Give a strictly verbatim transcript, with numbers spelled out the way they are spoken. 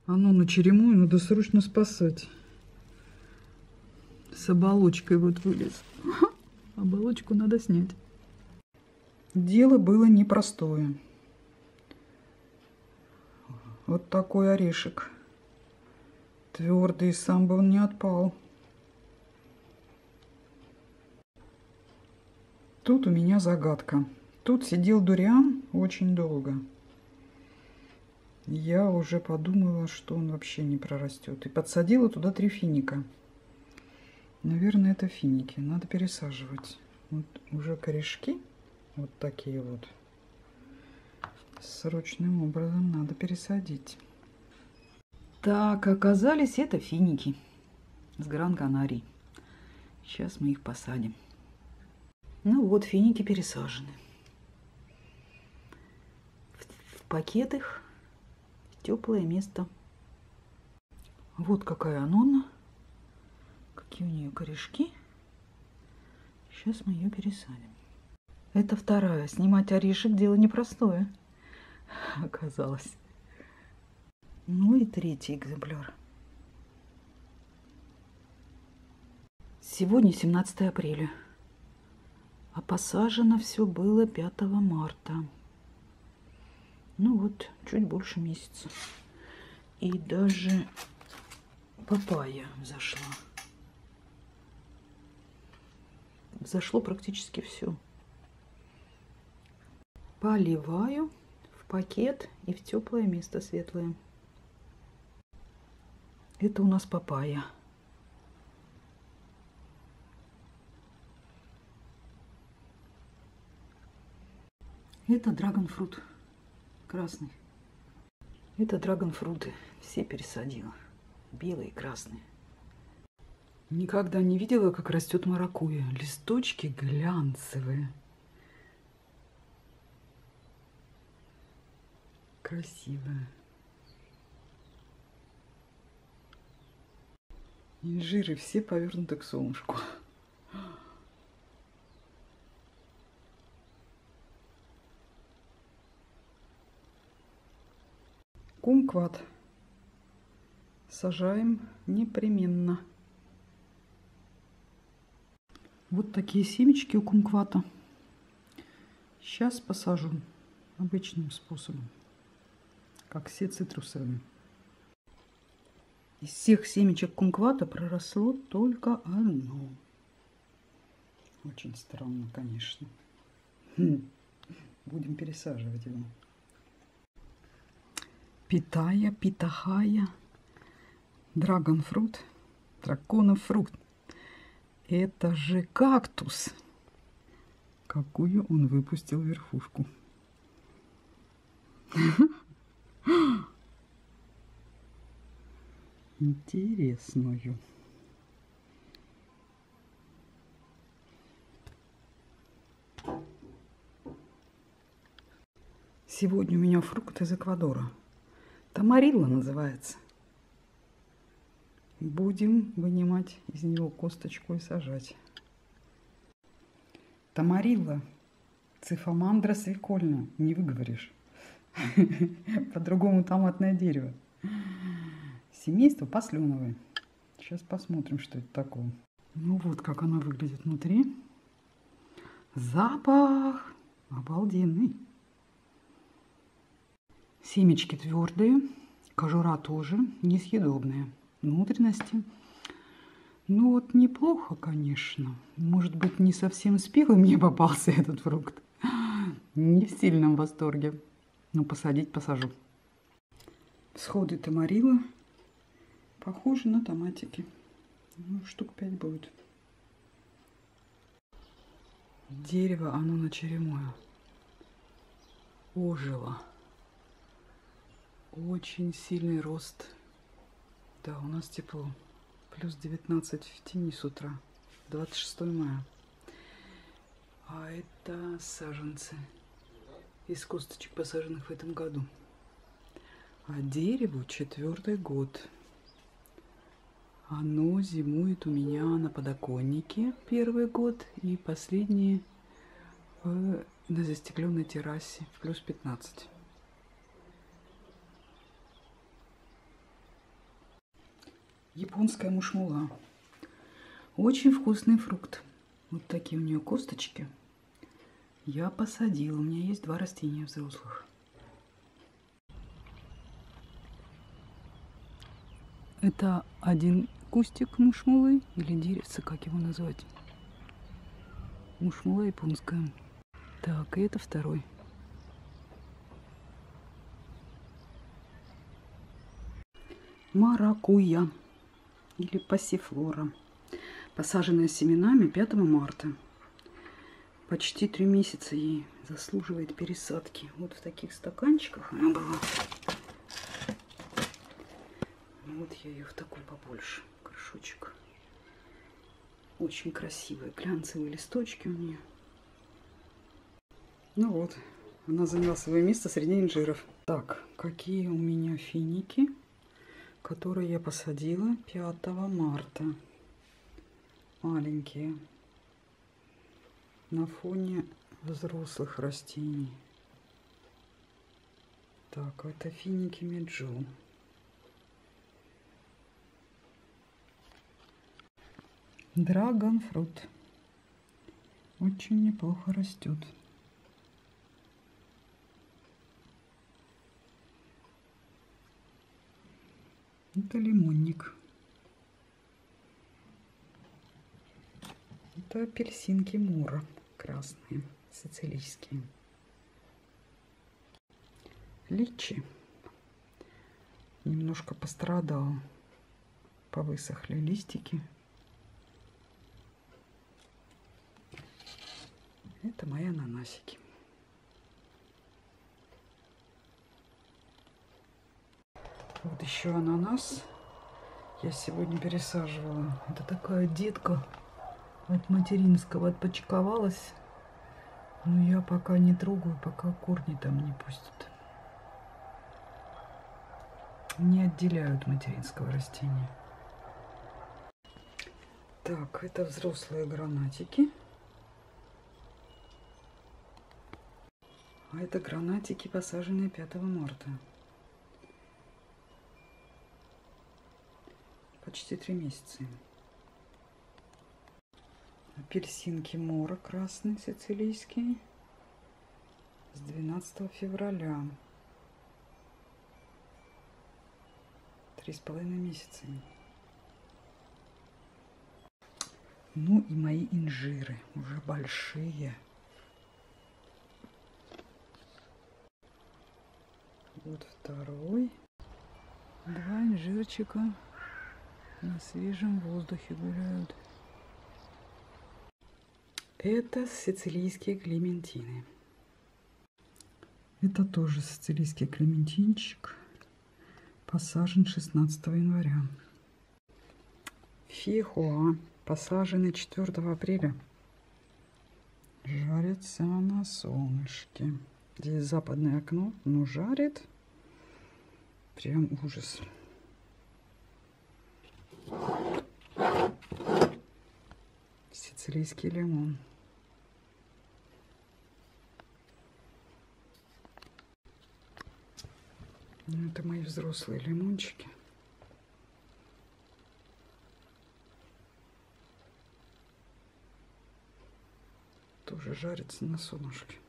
Оно на черемую надо срочно спасать. С оболочкой вот вылез. Оболочку надо снять. Дело было непростое. Вот такой орешек. Твердый, сам бы он не отпал. Тут у меня загадка. Тут сидел дуриан очень долго. Я уже подумала, что он вообще не прорастет. И подсадила туда три финика. Наверное, это финики. Надо пересаживать. Вот уже корешки. Вот такие вот. Срочным образом надо пересадить. Так, оказались это финики с Гран-Канарии. Сейчас мы их посадим. Ну вот, финики пересажены. В, в пакет их, в теплое место. Вот какая анонна. Какие у нее корешки. Сейчас мы ее пересадим. Это вторая. Снимать орешек дело непростое. Оказалось. Ну и третий экземпляр. Сегодня семнадцатое апреля. А посажено все было пятого марта. Ну вот, чуть больше месяца. И даже папайя взошла. Взошло практически все. Поливаю в пакет и в теплое место светлое. Это у нас папайя. Это драгонфрут красный. Это драгонфруты. Все пересадила. Белые и красные. Никогда не видела, как растет маракуйя. Листочки глянцевые. Красивая. Инжиры все повернуты к солнышку. Кумкват. Сажаем непременно. Вот такие семечки у кумквата. Сейчас посажу обычным способом, как все цитрусовые. Из всех семечек кумквата проросло только одно. Очень странно, конечно. Будем пересаживать его. Питая, питахая, драгонфрут, драконофрукт. Это же кактус. Какую он выпустил верхушку. Интересную. Сегодня у меня фрукт из Эквадора. Тамарилла называется. Будем вынимать из него косточку и сажать. Тамарилла. Цифомандра свекольна. Не выговоришь. По-другому томатное дерево. Семейство посленовое. Сейчас посмотрим, что это такое. Ну вот, как она выглядит внутри. Запах обалденный. Семечки твердые, кожура тоже несъедобная. Внутренности. Ну вот неплохо, конечно. Может быть, не совсем спелый мне попался этот фрукт. Не в сильном восторге. Но посадить посажу. Всходы тамарилла похожи на томатики. Ну, штук пять будет. Дерево, оно на черемою. Ожило. Очень сильный рост. Да, у нас тепло. Плюс девятнадцать в тени с утра. двадцать шестое мая. А это саженцы из косточек, посаженных в этом году. А дереву четвертый год. Оно зимует у меня на подоконнике первый год и последний в, на застекленной террасе в плюс пятнадцать. Японская мушмула. Очень вкусный фрукт. Вот такие у нее косточки. Я посадила. У меня есть два растения взрослых. Это один кустик мушмулы или деревце, как его назвать. Мушмула японская. Так, и это второй. Маракуйя или пассифлора. Посаженная семенами пятого марта. Почти три месяца ей заслуживает пересадки. Вот в таких стаканчиках она была. Вот я ее в такой побольше. Горшочек. Очень красивые глянцевые листочки у нее. Ну вот, она заняла свое место среди инжиров. Так, какие у меня финики, которые я посадила пятого марта. Маленькие. На фоне взрослых растений. Так, это финики Меджу. Драгонфрут. Очень неплохо растет. Это лимонник. Это апельсинки Мура. Красные, сицилийские. Личи. Немножко пострадал. Повысохли листики. Это мои ананасики. Вот еще ананас. Я сегодня пересаживала. Это такая детка от материнского отпочковалась. Но я пока не трогаю, пока корни там не пустят. Не отделяют материнского растения. Так, это взрослые гранатики. А это гранатики, посаженные пятого марта. Почти три месяца. Апельсинки Мора красные, сицилийские. С двенадцатого февраля. Три с половиной месяца. Ну и мои инжиры. Уже большие. Вот второй. Два инжирчика на свежем воздухе гуляют. Это сицилийские клементины. Это тоже сицилийский клементинчик. Посажен шестнадцатого января. Фихуа. Посаженный четвёртого апреля. Жарится на солнышке. Здесь западное окно, но жарит. Прям ужас. Сицилийский лимон. Ну, это мои взрослые лимончики. Тоже жарится на солнышке.